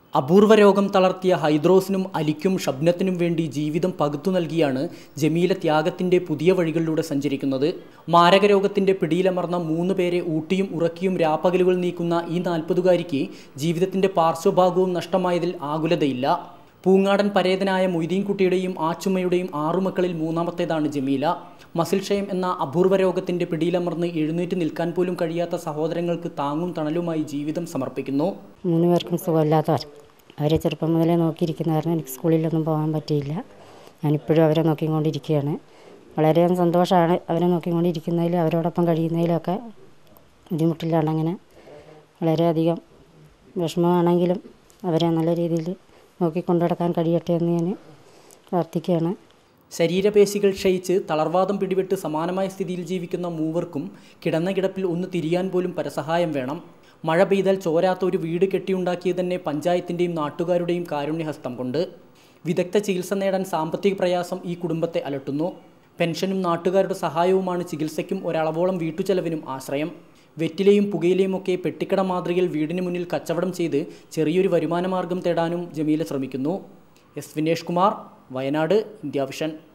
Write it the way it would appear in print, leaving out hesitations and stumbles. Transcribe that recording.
അപൂർവ രോഗം തളർത്തിയ ഹൈദ്രോസിനും അലിക്കും ഷബ്നത്തിനും വേണ്ടി ജീവിതം പകുത്തു നൽകിയാണ് ജമീല ത്യാഗത്തിൻ്റെ പുതിയ വഴികളിലൂടെ സഞ്ചരിക്കുന്നത്. മാരകരോഗത്തിൻ്റെ പിടിയിലമർന്ന 3 പേരെ ഊട്ടിയും ഉറക്കിയും രാപ്പകലുകൾ നീക്കുന്ന ഈ 40-കാരിക്ക് ജീവിതത്തിൻ്റെ പാർശ്വഭാഗവും നഷ്ടമായതിൽ ആകുലതയില്ല. പൂങ്ങാടൻ പരേതനായ മൊയ്തീൻകുട്ടിയുടെയും ആച്ചുമ്മയുടെയും 6 മക്കളിൽ മൂന്നാമത്തേതാണ് ജമീല. മസിൽ ക്ഷയം എന്ന അപൂർവ രോഗത്തിൻ്റെ പിടിയിലമർന്ന് എഴുന്നേറ്റ് നിൽക്കാൻ പോലും കഴിയാത്ത സഹോദരങ്ങൾക്ക് താങ്ങും തണലുമായി ജീവിതം സമർപ്പിക്കുന്നു. 3 പേർക്കും സുഖമില്ലാത്തവർ. അവരെ ചെറുപ്പം മുതലേ നോക്കിയിരിക്കുന്ന കാരണം എനിക്ക് സ്കൂളിലൊന്നും പോകാൻ പറ്റിയില്ല. ഞാനിപ്പോഴും അവരെ നോക്കിക്കൊണ്ടിരിക്കുകയാണ്. വളരെയധികം സന്തോഷമാണ് അവരെ നോക്കിക്കൊണ്ടിരിക്കുന്നതിലും അവരോടൊപ്പം കഴിയുന്നതിലൊക്കെ. ബുദ്ധിമുട്ടില്ലാണ്. അങ്ങനെ വളരെയധികം വിഷമമാണെങ്കിലും അവരെ നല്ല രീതിയിൽ നോക്കിക്കൊണ്ടു നടക്കാൻ കഴിയട്ടെ എന്ന് ഞാൻ പ്രാർത്ഥിക്കുകയാണ്. ശരീരപേശികൾ ക്ഷയിച്ച് തളർവാദം പിടിപെട്ട് സമാനമായ സ്ഥിതിയിൽ ജീവിക്കുന്ന മൂവർക്കും കിടന്ന കിടപ്പിൽ ഒന്ന് തിരിയാൻ പോലും പരസഹായം വേണം. മഴ പെയ്താൽ ചോരാത്ത ഒരു വീട് കെട്ടിയുണ്ടാക്കിയത് തന്നെ പഞ്ചായത്തിൻ്റെയും നാട്ടുകാരുടെയും കാരുണ്യഹസ്തം കൊണ്ട്. വിദഗ്ധ ചികിത്സ നേടാൻ സാമ്പത്തിക പ്രയാസം ഈ കുടുംബത്തെ അലട്ടുന്നു. പെൻഷനും നാട്ടുകാരുടെ സഹായവുമാണ് ചികിത്സയ്ക്കും ഒരളവോളം വീട്ടുചെലവിനും ആശ്രയം. വെറ്റിലയും പുകയിലയുമൊക്കെ പെട്ടിക്കട മാതൃകയിൽ വീടിന് മുന്നിൽ കച്ചവടം ചെയ്ത് ചെറിയൊരു വരുമാനമാർഗം തേടാനും ജമീല ശ്രമിക്കുന്നു. S Vinesh Kumar, Wayanad, India vision.